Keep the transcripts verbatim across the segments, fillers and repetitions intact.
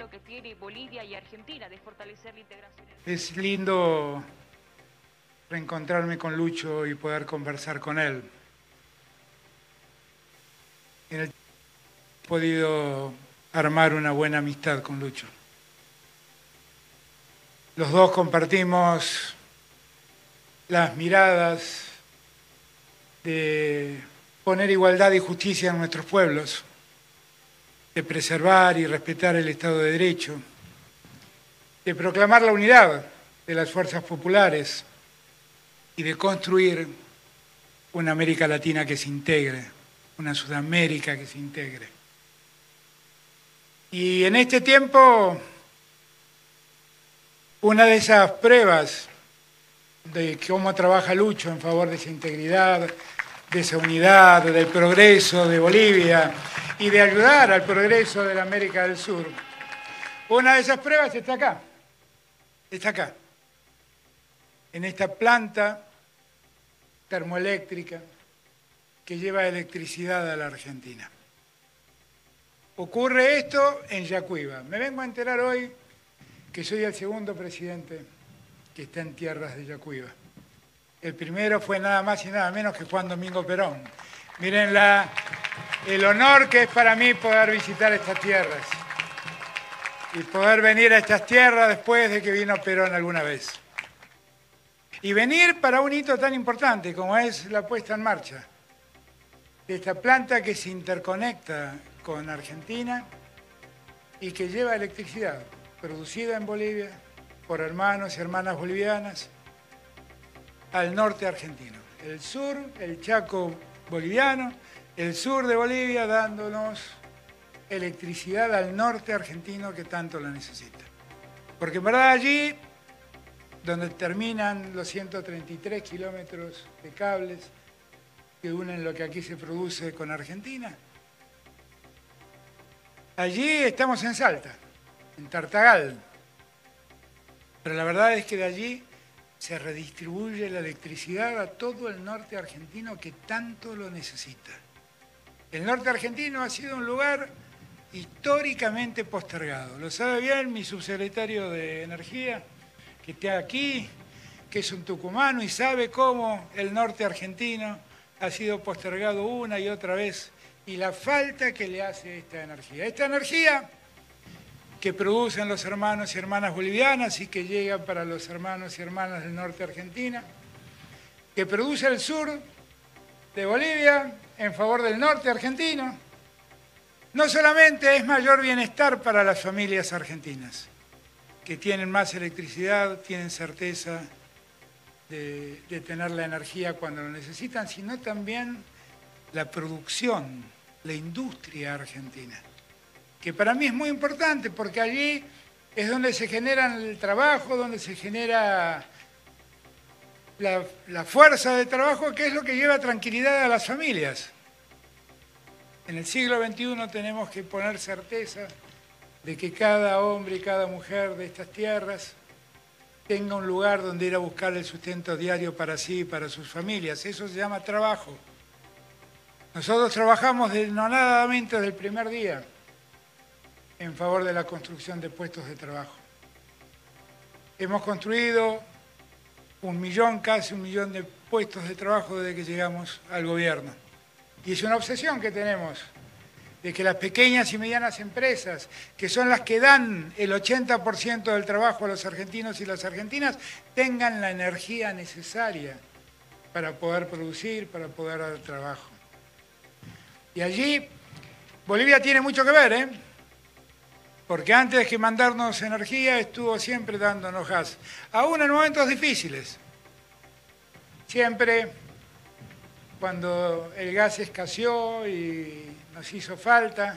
desafío que tiene Bolivia y Argentina de fortalecer la integración. Es lindo reencontrarme con Lucho y poder conversar con él. En el he podido armar una buena amistad con Lucho. Los dos compartimos las miradas de poner igualdad y justicia en nuestros pueblos, de preservar y respetar el Estado de Derecho, de proclamar la unidad de las fuerzas populares y de construir una América Latina que se integre, una Sudamérica que se integre. Y en este tiempo, una de esas pruebas de cómo trabaja Lucho en favor de esa integridad, de esa unidad, del progreso de Bolivia y de ayudar al progreso de la América del Sur. Una de esas pruebas está acá, está acá, en esta planta termoeléctrica que lleva electricidad a la Argentina. Ocurre esto en Yacuiba. Me vengo a enterar hoy que soy el segundo presidente que está en tierras de Yacuiba. El primero fue nada más y nada menos que Juan Domingo Perón. Miren la, el honor que es para mí poder visitar estas tierras y poder venir a estas tierras después de que vino Perón alguna vez. Y venir para un hito tan importante como es la puesta en marcha de esta planta que se interconecta con Argentina y que lleva electricidad producida en Bolivia por hermanos y hermanas bolivianas al norte argentino. El sur, el Chaco boliviano, el sur de Bolivia dándonos electricidad al norte argentino que tanto la necesita. Porque en verdad allí, donde terminan los ciento treinta y tres kilómetros de cables que unen lo que aquí se produce con Argentina, allí estamos en Salta, en Tartagal, pero la verdad es que de allí se redistribuye la electricidad a todo el norte argentino que tanto lo necesita. El norte argentino ha sido un lugar históricamente postergado. Lo sabe bien mi subsecretario de Energía, que está aquí, que es un tucumano y sabe cómo el norte argentino ha sido postergado una y otra vez y la falta que le hace esta energía. Esta energía que producen los hermanos y hermanas bolivianas y que llega para los hermanos y hermanas del norte argentino, que produce el sur de Bolivia en favor del norte argentino, no solamente es mayor bienestar para las familias argentinas, que tienen más electricidad, tienen certeza de, de tener la energía cuando lo necesitan, sino también la producción, la industria argentina, que para mí es muy importante porque allí es donde se genera el trabajo, donde se genera la, la fuerza de trabajo, que es lo que lleva tranquilidad a las familias. En el siglo veintiuno tenemos que poner certeza de que cada hombre y cada mujer de estas tierras tenga un lugar donde ir a buscar el sustento diario para sí y para sus familias. Eso se llama trabajo. Nosotros trabajamos denodadamente desde el primer día en favor de la construcción de puestos de trabajo. Hemos construido un millón, casi un millón de puestos de trabajo desde que llegamos al gobierno. Y es una obsesión que tenemos, de que las pequeñas y medianas empresas, que son las que dan el ochenta por ciento del trabajo a los argentinos y las argentinas, tengan la energía necesaria para poder producir, para poder dar trabajo. Y allí Bolivia tiene mucho que ver, ¿eh? Porque antes que mandarnos energía estuvo siempre dándonos gas, aún en momentos difíciles. Siempre cuando el gas escaseó y nos hizo falta,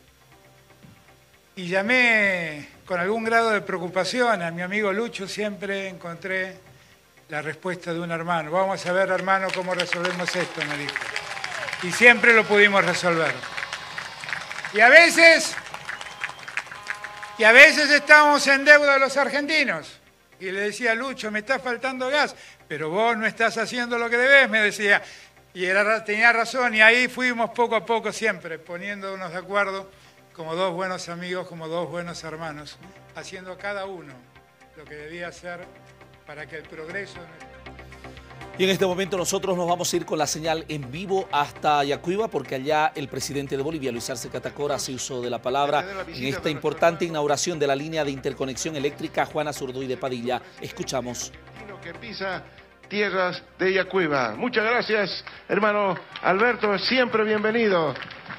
y llamé con algún grado de preocupación a mi amigo Lucho, siempre encontré la respuesta de un hermano. Vamos a ver, hermano, cómo resolvemos esto, me dijo. Y siempre lo pudimos resolver. Y a veces... Y a veces estábamos en deuda a los argentinos. Y le decía, Lucho, me está faltando gas, pero vos no estás haciendo lo que debés, me decía. Y era, tenía razón, y ahí fuimos poco a poco siempre poniéndonos de acuerdo como dos buenos amigos, como dos buenos hermanos, haciendo cada uno lo que debía hacer para que el progreso... Y en este momento nosotros nos vamos a ir con la señal en vivo hasta Yacuiba, porque allá el presidente de Bolivia, Luis Arce Catacora, hace uso de la palabra en esta importante inauguración de la línea de interconexión eléctrica Juana Zurduy de Padilla. Escuchamos. Que pisa tierras de Yacuiba. Muchas gracias, hermano Alberto, siempre bienvenido.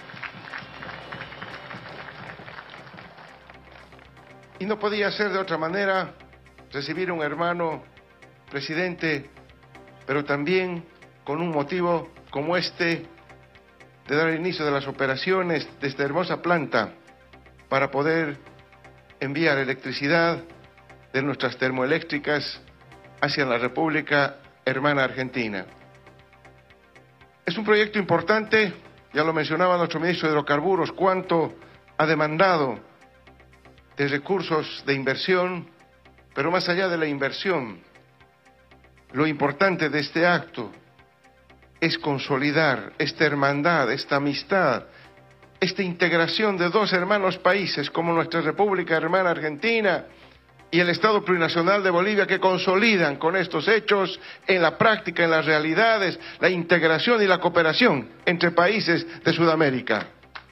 Y no podía ser de otra manera recibir un hermano presidente, pero también con un motivo como este, de dar inicio de las operaciones de esta hermosa planta para poder enviar electricidad de nuestras termoeléctricas hacia la República Hermana Argentina. Es un proyecto importante, ya lo mencionaba nuestro ministro de Hidrocarburos, cuánto ha demandado de recursos de inversión, pero más allá de la inversión, lo importante de este acto es consolidar esta hermandad, esta amistad, esta integración de dos hermanos países como nuestra República Hermana Argentina y el Estado Plurinacional de Bolivia, que consolidan con estos hechos en la práctica, en las realidades, la integración y la cooperación entre países de Sudamérica.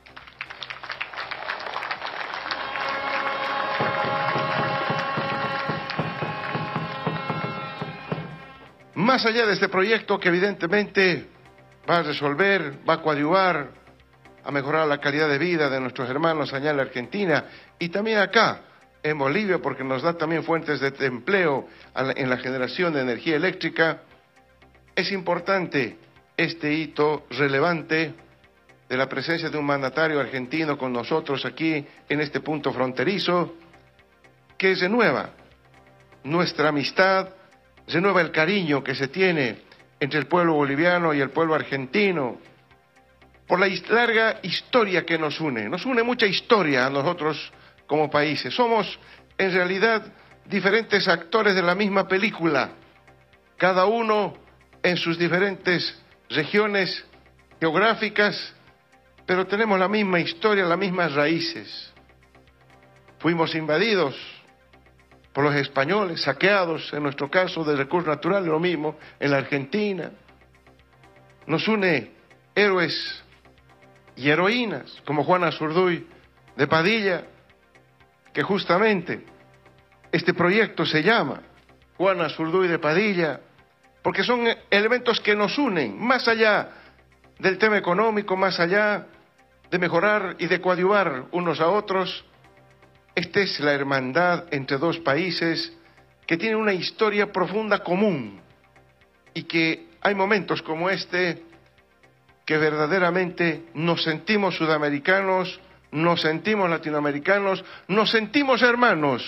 Más allá de este proyecto que evidentemente va a resolver, va a coadyuvar, a mejorar la calidad de vida de nuestros hermanos allá en la Argentina y también acá en Bolivia, porque nos da también fuentes de empleo en la generación de energía eléctrica, es importante este hito relevante de la presencia de un mandatario argentino con nosotros aquí en este punto fronterizo, que renueva nuestra amistad, renueva el cariño que se tiene entre el pueblo boliviano y el pueblo argentino, por la larga historia que nos une. Nos une mucha historia a nosotros como países. Somos, en realidad, diferentes actores de la misma película, cada uno en sus diferentes regiones geográficas, pero tenemos la misma historia, las mismas raíces. Fuimos invadidos por los españoles, saqueados, en nuestro caso, de recursos naturales, lo mismo en la Argentina. Nos une héroes y heroínas, como Juana Zurduy de Padilla, que justamente este proyecto se llama Juana Zurduy de Padilla, porque son elementos que nos unen, más allá del tema económico, más allá de mejorar y de coadyuvar unos a otros. Esta es la hermandad entre dos países que tienen una historia profunda común y que hay momentos como este que verdaderamente nos sentimos sudamericanos, nos sentimos latinoamericanos, nos sentimos hermanos.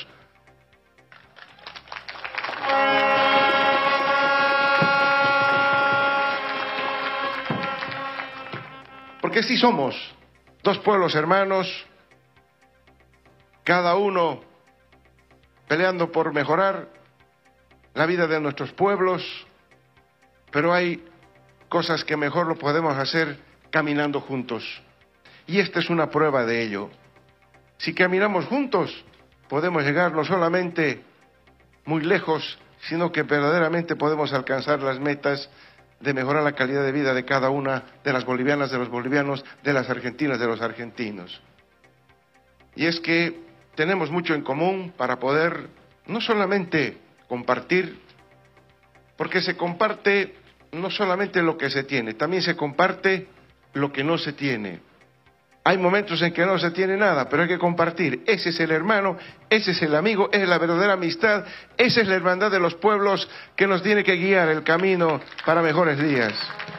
Porque sí somos dos pueblos hermanos, cada uno peleando por mejorar la vida de nuestros pueblos, pero hay cosas que mejor lo podemos hacer caminando juntos. Y esta es una prueba de ello. Si caminamos juntos, podemos llegar no solamente muy lejos, sino que verdaderamente podemos alcanzar las metas de mejorar la calidad de vida de cada una de las bolivianas, de los bolivianos, de las argentinas, de los argentinos. Y es que tenemos mucho en común para poder no solamente compartir, porque se comparte no solamente lo que se tiene, también se comparte lo que no se tiene. Hay momentos en que no se tiene nada, pero hay que compartir. Ese es el hermano, ese es el amigo, esa es la verdadera amistad, esa es la hermandad de los pueblos que nos tiene que guiar el camino para mejores días.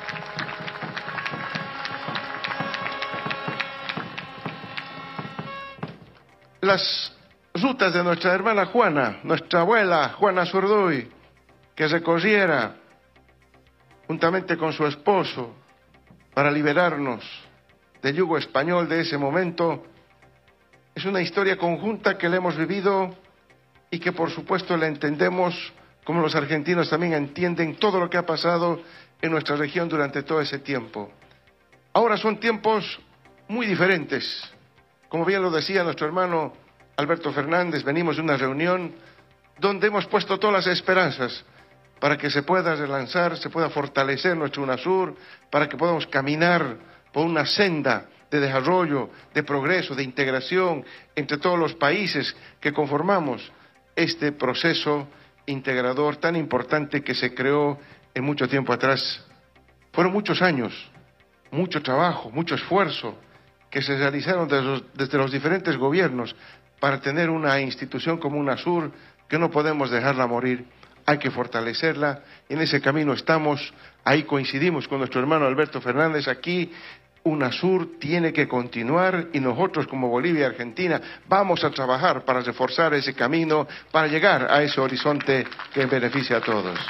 Las rutas de nuestra hermana Juana, nuestra abuela Juana Zurduy, que recorriera juntamente con su esposo para liberarnos del yugo español de ese momento, es una historia conjunta que la hemos vivido y que por supuesto la entendemos como los argentinos también entienden todo lo que ha pasado en nuestra región durante todo ese tiempo. Ahora son tiempos muy diferentes, Como bien lo decía nuestro hermano Alberto Fernández, venimos de una reunión donde hemos puesto todas las esperanzas para que se pueda relanzar, se pueda fortalecer nuestro UNASUR, para que podamos caminar por una senda de desarrollo, de progreso, de integración entre todos los países que conformamos este proceso integrador tan importante que se creó en mucho tiempo atrás. Fueron muchos años, mucho trabajo, mucho esfuerzo que se realizaron desde los, desde los diferentes gobiernos para tener una institución como UNASUR que no podemos dejarla morir, hay que fortalecerla, en ese camino estamos, ahí coincidimos con nuestro hermano Alberto Fernández aquí. UNASUR tiene que continuar y nosotros como Bolivia y Argentina vamos a trabajar para reforzar ese camino, para llegar a ese horizonte que beneficia a todos.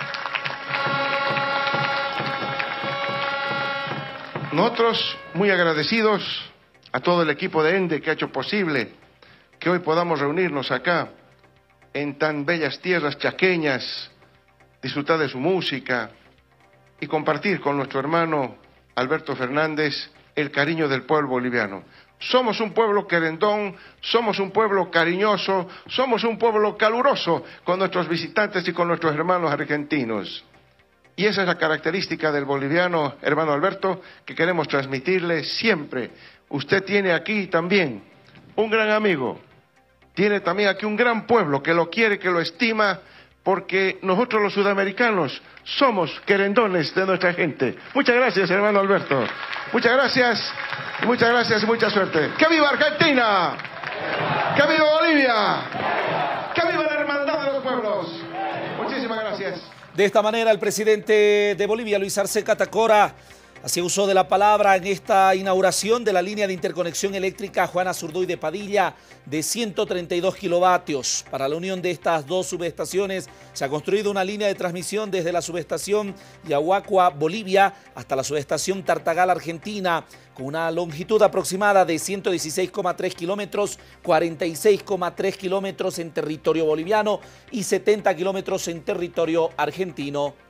Nosotros muy agradecidos a todo el equipo de ENDE que ha hecho posible que hoy podamos reunirnos acá en tan bellas tierras chaqueñas, disfrutar de su música y compartir con nuestro hermano Alberto Fernández el cariño del pueblo boliviano. Somos un pueblo querendón, somos un pueblo cariñoso, somos un pueblo caluroso con nuestros visitantes y con nuestros hermanos argentinos. Y esa es la característica del boliviano, hermano Alberto, que queremos transmitirle siempre. Usted tiene aquí también un gran amigo, tiene también aquí un gran pueblo que lo quiere, que lo estima, porque nosotros los sudamericanos somos querendones de nuestra gente. Muchas gracias, hermano Alberto. Muchas gracias, muchas gracias y mucha suerte. ¡Que viva Argentina! ¡Que viva Bolivia! ¡Que viva la hermandad de los pueblos! Muchísimas gracias. De esta manera, el presidente de Bolivia, Luis Arce Catacora, hacía uso de la palabra en esta inauguración de la línea de interconexión eléctrica Juan Azurduy de Padilla de ciento treinta y dos kilovatios. Para la unión de estas dos subestaciones se ha construido una línea de transmisión desde la subestación Yahuacua, Bolivia, hasta la subestación Tartagal, Argentina, con una longitud aproximada de ciento dieciséis coma tres kilómetros, cuarenta y seis coma tres kilómetros en territorio boliviano y setenta kilómetros en territorio argentino.